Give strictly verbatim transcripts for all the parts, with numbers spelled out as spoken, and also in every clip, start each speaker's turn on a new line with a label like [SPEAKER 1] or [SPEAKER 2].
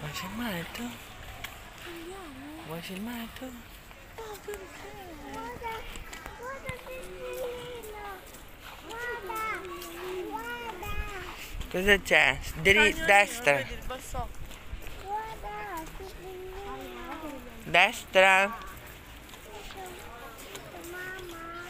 [SPEAKER 1] Vuoi filmare tu? Vuoi filmare tu?
[SPEAKER 2] No, perché? Guarda, guarda che carino. Guarda, guarda.
[SPEAKER 1] Cosa c'è? Dri- destra.
[SPEAKER 2] Vedi il bassotto. Guarda, che bellino.
[SPEAKER 1] Destra.
[SPEAKER 2] Mamma.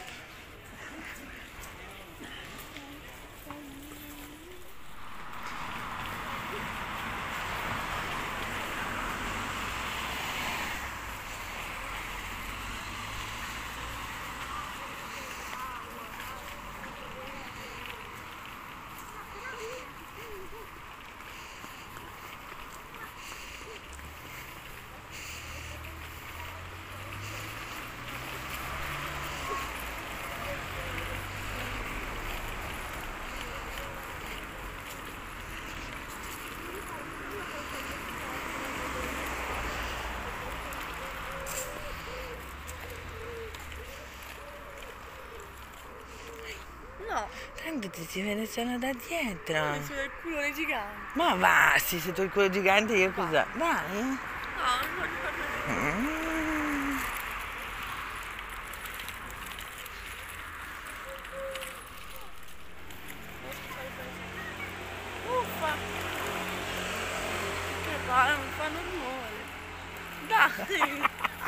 [SPEAKER 2] No,
[SPEAKER 1] Tanto ti si vede solo da dietro.
[SPEAKER 2] mi sono il culo gigante.
[SPEAKER 1] Ma va, sì, se tu il culo gigante io cosa? Dai.
[SPEAKER 2] No, non voglio far vedere.
[SPEAKER 1] Mm.
[SPEAKER 2] Uffa! Che fa? Non fanno rumore. Dai!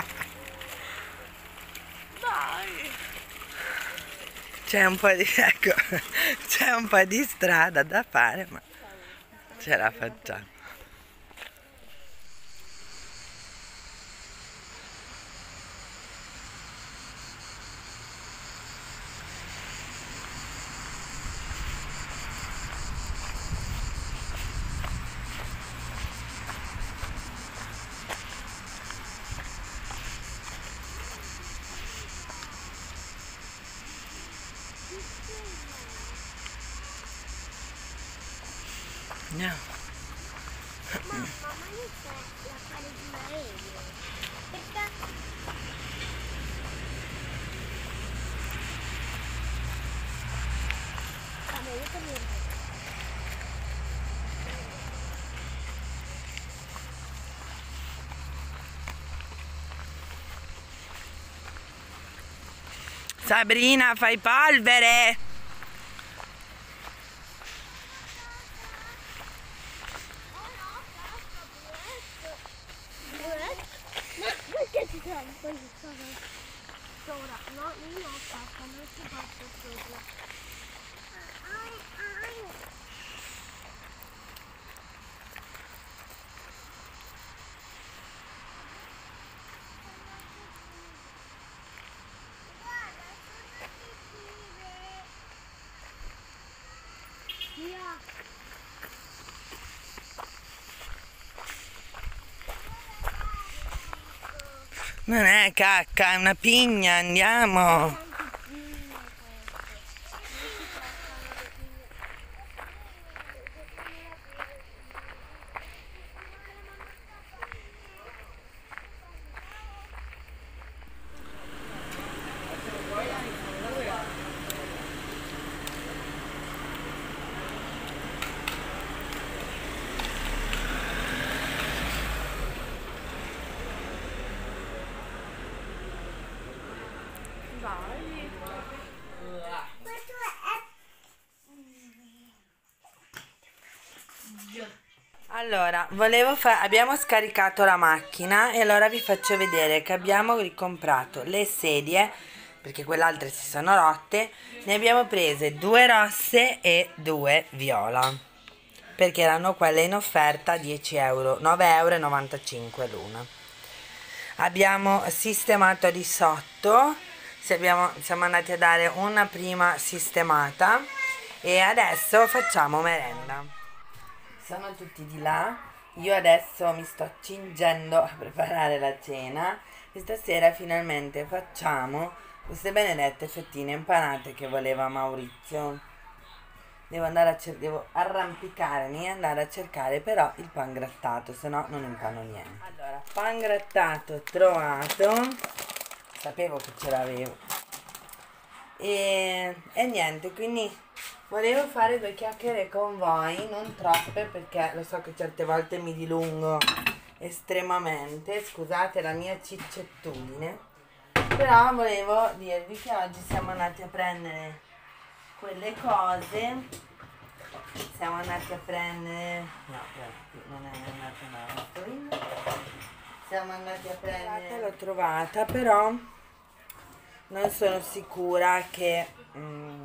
[SPEAKER 2] Dai!
[SPEAKER 1] C'è un po' di, ecco, c'è un po' di strada da fare, ma ce la facciamo. No.
[SPEAKER 2] Mamma, ma lì c'è la fare di un aereo. Perché? Vabbè, io torno.
[SPEAKER 1] Sabrina, fai polvere!
[SPEAKER 2] Ma perché ci sono poi sopra? No, io non passa, non si passa sopra. Ai, ai. Guarda, sono positive. Via.
[SPEAKER 1] Non è cacca, è una pigna, andiamo!
[SPEAKER 2] Vai. Questo è...
[SPEAKER 1] Allora, volevo fa- abbiamo scaricato la macchina e allora vi faccio vedere che abbiamo ricomprato le sedie, perché quelle altre si sono rotte, ne abbiamo prese due rosse e due viola, perché erano quelle in offerta a dieci euro, nove e novantacinque euro l'una. Abbiamo sistemato di sotto, se abbiamo- siamo andati a dare una prima sistemata e adesso facciamo merenda. Sono tutti di là, io adesso mi sto accingendo a preparare la cena e stasera finalmente facciamo queste benedette fettine impanate che voleva Maurizio. Devo andare a cer- devo arrampicarmi e andare a cercare però il pan grattato, se no non impano niente. Allora, pan grattato trovato, sapevo che ce l'avevo. E, e niente, quindi Volevo fare due chiacchiere con voi, non troppe perché lo so che certe volte mi dilungo estremamente, scusate la mia ciccettudine, però volevo dirvi che oggi siamo andati a prendere quelle cose, siamo andati a prendere, no, non è andata una siamo andati a prendere, l'ho trovata, però non sono sicura che... Mm,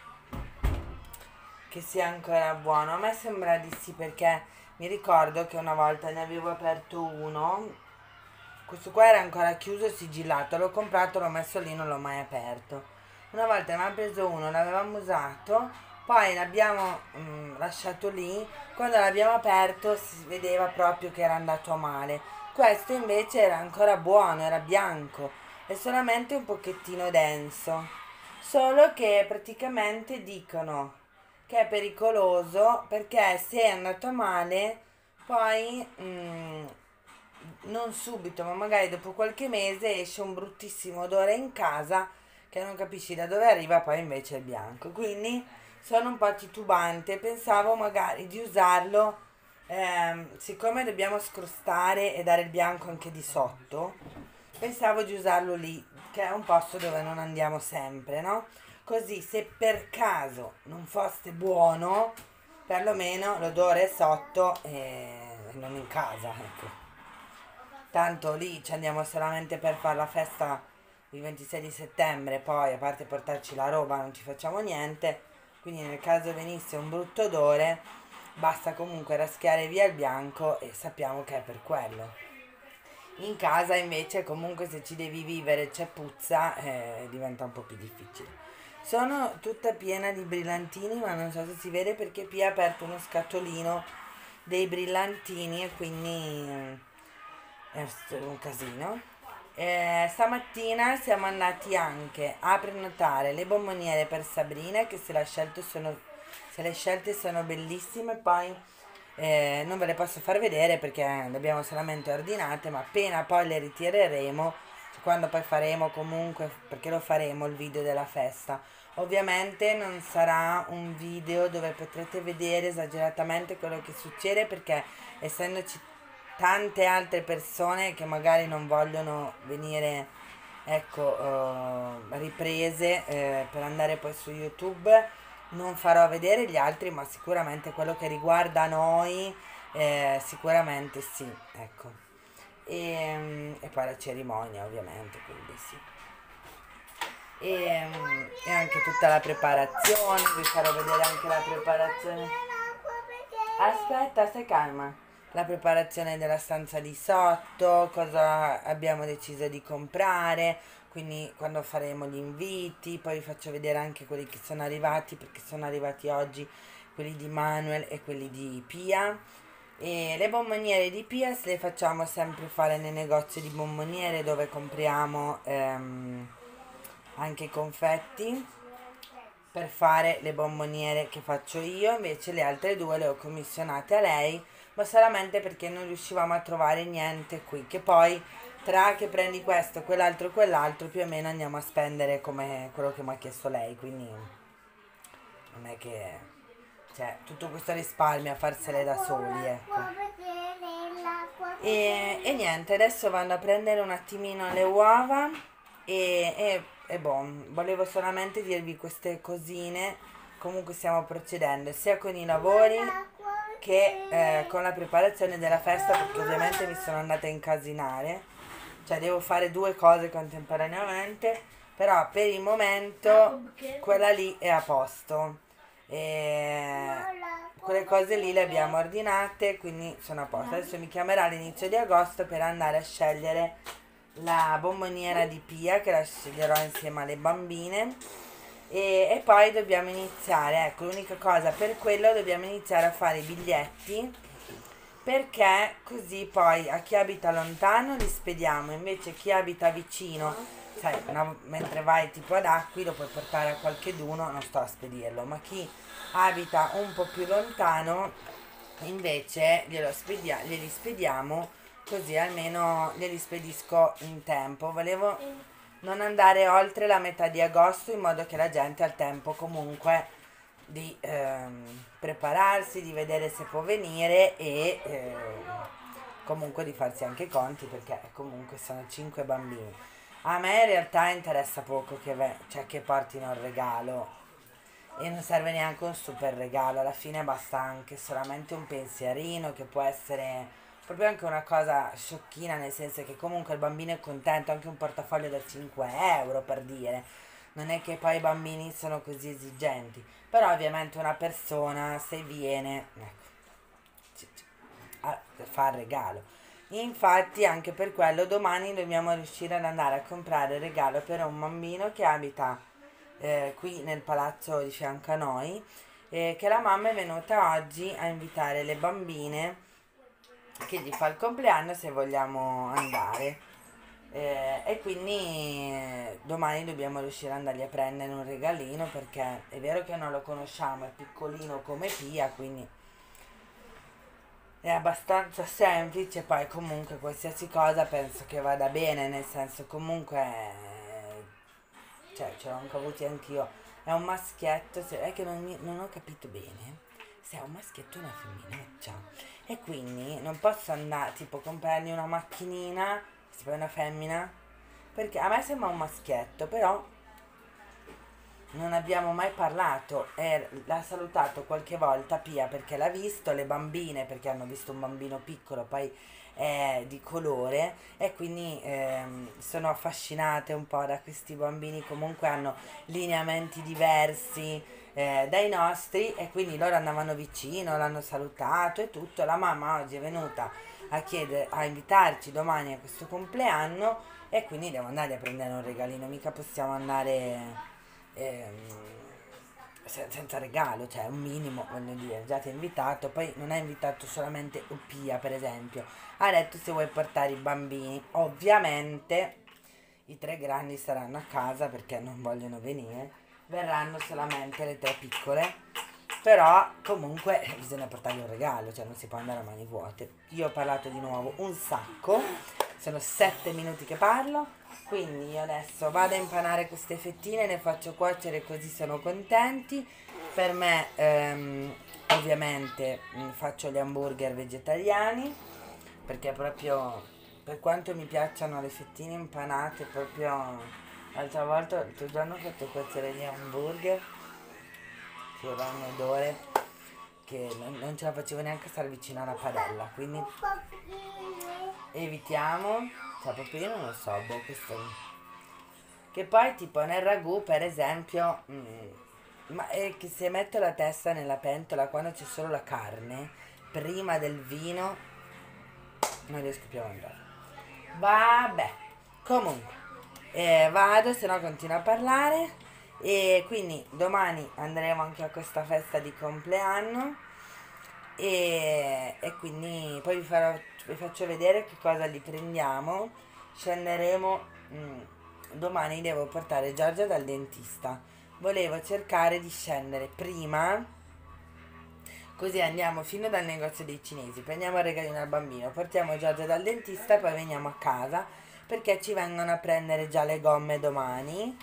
[SPEAKER 1] che sia ancora buono. A me sembra di sì, perché mi ricordo che una volta ne avevo aperto uno, questo qua era ancora chiuso e sigillato, l'ho comprato, l'ho messo lì, non l'ho mai aperto. Una volta ne avevamo preso uno, l'avevamo usato, poi l'abbiamo mm, lasciato lì, quando l'abbiamo aperto si vedeva proprio che era andato a male. Questo invece era ancora buono, era bianco e solamente un pochettino denso, solo che praticamente dicono che è pericoloso perché se è andato male poi mm, non subito ma magari dopo qualche mese esce un bruttissimo odore in casa che non capisci da dove arriva, poi invece è bianco, quindi sono un po' titubante, pensavo magari di usarlo ehm, siccome dobbiamo scrostare e dare il bianco anche di sotto, pensavo di usarlo lì, che è un posto dove non andiamo sempre, no? Così se per caso non fosse buono, perlomeno l'odore è sotto e non in casa, ecco. Tanto lì ci andiamo solamente per fare la festa il ventisei di settembre, poi a parte portarci la roba non ci facciamo niente, quindi nel caso venisse un brutto odore basta comunque raschiare via il bianco e sappiamo che è per quello. In casa invece comunque se ci devi vivere c'è puzza, eh, diventa un po' più difficile. Sono tutta piena di brillantini, ma non so se si vede perché Pia ha aperto uno scatolino dei brillantini e quindi eh, è un casino. Eh, stamattina siamo andati anche a prenotare le bomboniere per Sabrina, che se le scelte sono, se le scelte sono bellissime, poi eh, non ve le posso far vedere perché le abbiamo solamente ordinate, ma appena poi le ritireremo, quando poi faremo comunque, perché lo faremo il video della festa, ovviamente non sarà un video dove potrete vedere esageratamente quello che succede, perché essendoci tante altre persone che magari non vogliono venire, ecco, eh, riprese eh, per andare poi su YouTube, non farò vedere gli altri, ma sicuramente quello che riguarda noi eh, sicuramente sì, ecco. E, e poi la cerimonia ovviamente, quindi sì. E, e anche tutta la preparazione, vi farò vedere anche la preparazione. Aspetta, stai calma. La preparazione della stanza di sotto, cosa abbiamo deciso di comprare, quindi quando faremo gli inviti, poi vi faccio vedere anche quelli che sono arrivati, perché sono arrivati oggi quelli di Manuel e quelli di Pia. E le bomboniere di Pia se le facciamo sempre fare nei negozi di bomboniere dove compriamo ehm, anche i confetti per fare le bomboniere che faccio io, invece le altre due le ho commissionate a lei, ma solamente perché non riuscivamo a trovare niente qui, che poi tra che prendi questo, quell'altro, quell'altro, più o meno andiamo a spendere come quello che mi ha chiesto lei, quindi non è che... cioè, tutto questo risparmio a farsele da soli, ecco. E, e niente, adesso vanno a prendere un attimino le uova e, e, e boh, volevo solamente dirvi queste cosine. Comunque stiamo procedendo sia con i lavori che eh, con la preparazione della festa, perché ovviamente mi sono andata a incasinare, cioè devo fare due cose contemporaneamente, però per il momento quella lì è a posto. E quelle cose lì le abbiamo ordinate, quindi sono a posto. Adesso mi chiamerà all'inizio di agosto per andare a scegliere la bomboniera di Pia, che la sceglierò insieme alle bambine, e, e poi dobbiamo iniziare, ecco, l'unica cosa per quello dobbiamo iniziare a fare i biglietti, perché così poi a chi abita lontano li spediamo, invece chi abita vicino, sai, una, mentre vai tipo ad Acqui lo puoi portare a qualcheduno, non sto a spedirlo, ma chi abita un po' più lontano invece glielo spedia, glieli spediamo, così almeno glieli spedisco in tempo. Volevo non andare oltre la metà di agosto in modo che la gente ha il tempo comunque di ehm, prepararsi, di vedere se può venire e eh, comunque di farsi anche i conti perché comunque sono cinque bambini. A me in realtà interessa poco che, ve- cioè, che portino il regalo e non serve neanche un super regalo, alla fine basta anche solamente un pensierino che può essere proprio anche una cosa sciocchina, nel senso che comunque il bambino è contento, anche un portafoglio da cinque euro per dire, non è che poi i bambini sono così esigenti, però ovviamente una persona se viene, ecco, ci- ci- a- fa il regalo. Infatti anche per quello domani dobbiamo riuscire ad andare a comprare il regalo per un bambino che abita eh, qui nel palazzo di fianco a noi, eh, che la mamma è venuta oggi a invitare le bambine che gli fa il compleanno se vogliamo andare. Eh, e quindi eh, domani dobbiamo riuscire ad andargli a prendere un regalino perché è vero che non lo conosciamo, è piccolino come Pia, quindi è abbastanza semplice, poi comunque qualsiasi cosa penso che vada bene, nel senso comunque, eh, cioè ce l'ho anche avuti anch'io, è un maschietto, se- è che non, mi- non ho capito bene se è un maschietto o una femminuccia e quindi non posso andare, tipo comprargli una macchinina, se poi è una femmina, perché a me sembra un maschietto, però non abbiamo mai parlato e l'ha salutato qualche volta Pia perché l'ha visto, le bambine perché hanno visto un bambino piccolo, poi è di colore e quindi ehm, sono affascinate un po' da questi bambini, comunque hanno lineamenti diversi eh, dai nostri e quindi loro andavano vicino, l'hanno salutato e tutto. La mamma oggi è venuta a chiedere, a invitarci domani a questo compleanno e quindi devo andare a prendere un regalino, mica possiamo andare ehm, se- senza regalo, cioè un minimo, voglio dire, già ti ha invitato, poi non ha invitato solamente Pia per esempio, ha detto se vuoi portare i bambini, ovviamente i tre grandi saranno a casa perché non vogliono venire, verranno solamente le tre piccole, però comunque bisogna portargli un regalo, cioè non si può andare a mani vuote. Io ho parlato di nuovo un sacco, sono sette minuti che parlo, quindi io adesso vado a impanare queste fettine, le faccio cuocere così sono contenti. Per me ehm, ovviamente mh, faccio gli hamburger vegetariani perché proprio per quanto mi piacciono le fettine impanate, proprio l'altra volta, l'altro giorno ho fatto cuocere gli hamburger che aveva un odore che non, non ce la facevo neanche stare vicino alla padella, quindi evitiamo, cioè proprio io non lo so, boh, questo che poi tipo nel ragù per esempio mm, ma è che se metto la testa nella pentola quando c'è solo la carne prima del vino non riesco più a mangiare. Vabbè, comunque eh, vado, se no continuo a parlare e quindi domani andremo anche a questa festa di compleanno e, e quindi poi vi, farò, vi faccio vedere che cosa li prendiamo. Scenderemo mm, domani devo portare Giorgia dal dentista, volevo cercare di scendere prima così andiamo fino dal negozio dei cinesi, prendiamo il regalino al bambino, portiamo Giorgia dal dentista e poi veniamo a casa perché ci vengono a prendere già le gomme domani.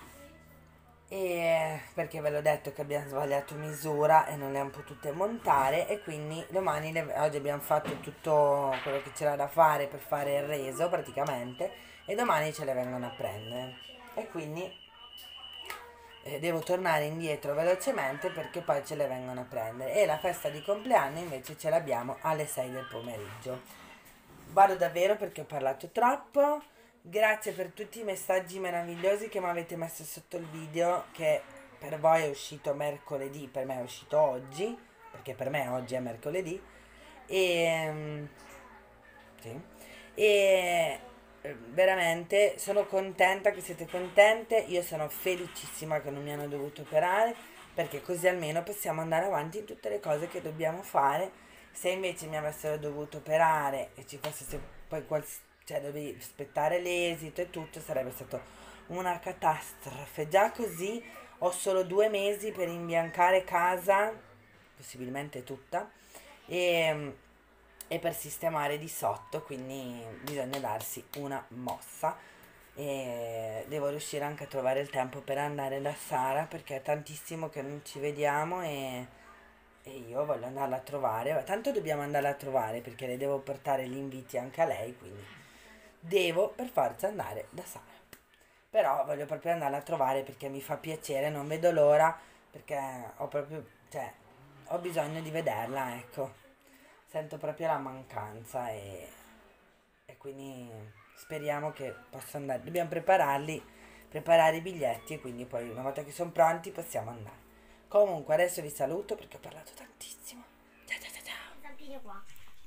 [SPEAKER 1] E perché ve l'ho detto che abbiamo sbagliato misura e non le hanno potute montare e quindi domani le- oggi abbiamo fatto tutto quello che c'era da fare per fare il reso praticamente e domani ce le vengono a prendere e quindi eh, devo tornare indietro velocemente perché poi ce le vengono a prendere e la festa di compleanno invece ce l'abbiamo alle sei del pomeriggio. Vado davvero perché ho parlato troppo. Grazie per tutti i messaggi meravigliosi che mi avete messo sotto il video che per voi è uscito mercoledì, per me è uscito oggi, perché per me oggi è mercoledì. E, mm, sì. E eh, veramente sono contenta che siete contente, io sono felicissima che non mi hanno dovuto operare perché così almeno possiamo andare avanti in tutte le cose che dobbiamo fare. Se invece mi avessero dovuto operare e ci fosse se- poi qual- cioè dovevi aspettare l'esito e tutto, sarebbe stato una catastrofe. Già così ho solo due mesi per imbiancare casa, possibilmente tutta, e, e per sistemare di sotto, quindi bisogna darsi una mossa. e devo riuscire anche a trovare il tempo per andare da Sara perché è tantissimo che non ci vediamo e, e io voglio andarla a trovare. Tanto dobbiamo andarla a trovare perché le devo portare gli inviti anche a lei, quindi devo per forza andare da Sara. Però voglio proprio andarla a trovare perché mi fa piacere, non vedo l'ora perché ho proprio, cioè, ho bisogno di vederla, ecco. Sento proprio la mancanza e, e quindi speriamo che possa andare. Dobbiamo prepararli, preparare i biglietti e quindi poi una volta che sono pronti possiamo andare. Comunque adesso vi saluto perché ho parlato tantissimo. Ciao ciao ciao ciao.
[SPEAKER 2] Zampino qua.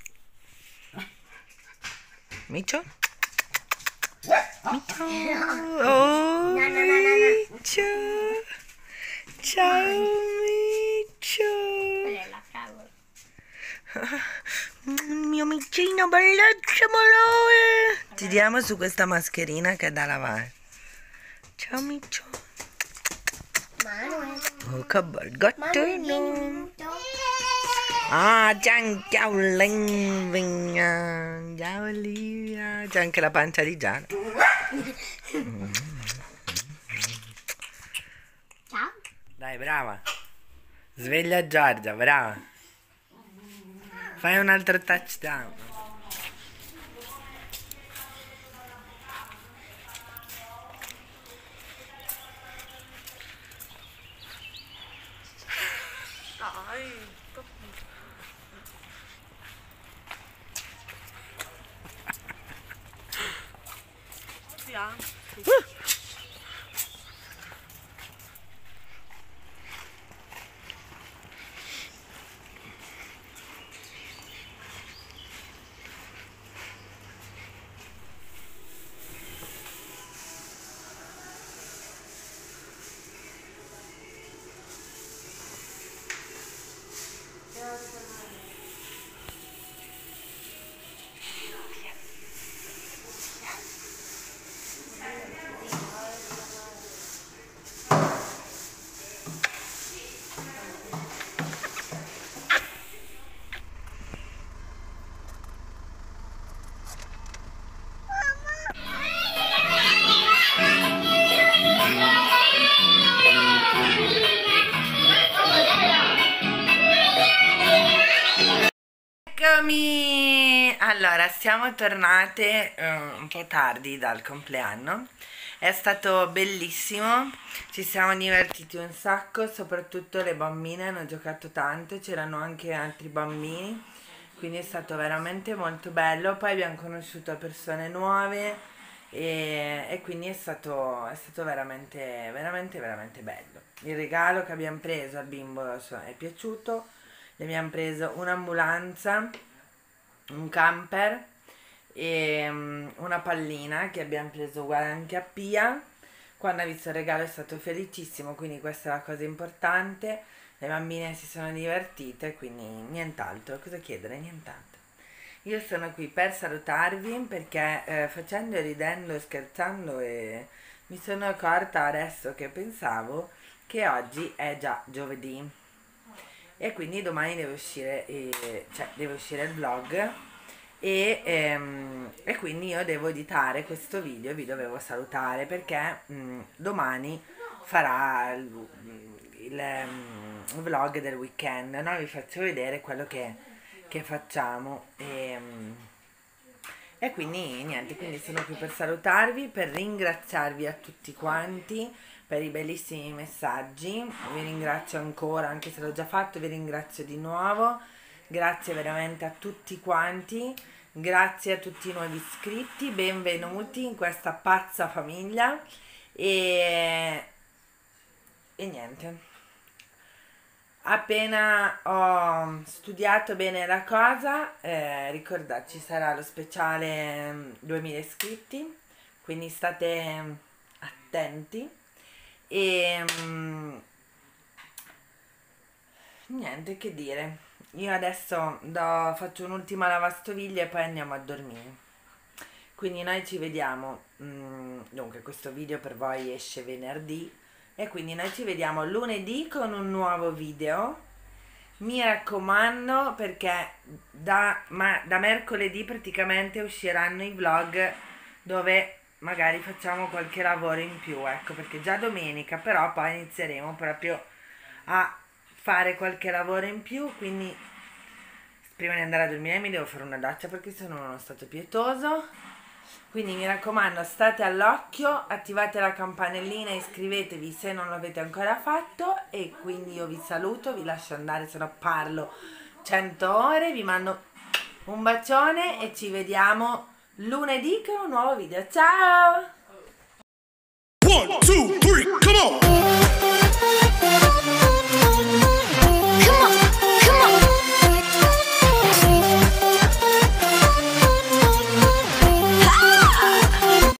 [SPEAKER 1] Micio? Micio? Oh,
[SPEAKER 2] No, no, no, no, no.
[SPEAKER 1] Micio! Ciao Micio!
[SPEAKER 2] Quella è la cavola.
[SPEAKER 1] Il mio micino bellezza amore. Giriamo su questa mascherina che è da lavare. Ciao Micio.
[SPEAKER 2] Manuel.
[SPEAKER 1] Oh che bel gattino.
[SPEAKER 2] Manuel,
[SPEAKER 1] Ah, ciao, ciao Olivia. Ciao Olivia. C'è anche la pancia di Gianna.
[SPEAKER 2] ciao.
[SPEAKER 1] Dai, brava. Sveglia Giorgia, brava. Fai un altro touchdown. Eccomi! Allora, siamo tornate eh, un po' tardi dal compleanno. È stato bellissimo, ci siamo divertiti un sacco, soprattutto le bambine hanno giocato tanto, c'erano anche altri bambini, quindi è stato veramente molto bello. Poi abbiamo conosciuto persone nuove e, e quindi è stato, è stato veramente, veramente, veramente bello. Il regalo che abbiamo preso al bimbo so- è piaciuto. Le abbiamo preso un'ambulanza, un camper e um, una pallina che abbiamo preso uguale anche a Pia. Quando ha visto il regalo è stato felicissimo, quindi questa è la cosa importante. Le bambine si sono divertite, quindi nient'altro. Cosa chiedere? Nient'altro. Io sono qui per salutarvi perché eh, facendo e ridendo e scherzando e mi sono accorta adesso che pensavo che oggi è già giovedì. E quindi domani deve uscire, eh, cioè deve uscire il vlog e, ehm, e quindi io devo editare questo video e vi dovevo salutare perché mh, domani farà il, il, um, il vlog del weekend, no? Vi faccio vedere quello che, che facciamo e, um, e quindi niente, quindi sono qui per salutarvi, per ringraziarvi a tutti quanti per i bellissimi messaggi. Vi ringrazio ancora, anche se l'ho già fatto, vi ringrazio di nuovo. Grazie veramente a tutti quanti, grazie a tutti i nuovi iscritti, benvenuti in questa pazza famiglia e, e niente. Appena ho studiato bene la cosa, eh, ricordate, ci sarà lo speciale mm, duemila iscritti, quindi state mm, attenti. E mm, niente che dire, io adesso do, faccio un'ultima lavastoviglie e poi andiamo a dormire. Quindi noi ci vediamo, mm, dunque questo video per voi esce venerdì e quindi noi ci vediamo lunedì con un nuovo video. Mi raccomando perché da, ma, da mercoledì praticamente usciranno i vlog dove magari facciamo qualche lavoro in più, ecco, perché già domenica, però poi inizieremo proprio a fare qualche lavoro in più, quindi prima di andare a dormire mi devo fare una doccia perché sono in uno stato pietoso. Quindi mi raccomando, state all'occhio, attivate la campanellina, iscrivetevi se non l'avete ancora fatto, e quindi io vi saluto, vi lascio andare, se no parlo cento ore, vi mando un bacione e ci vediamo lunedì con un nuovo video. Ciao!
[SPEAKER 3] One, two, three, come on!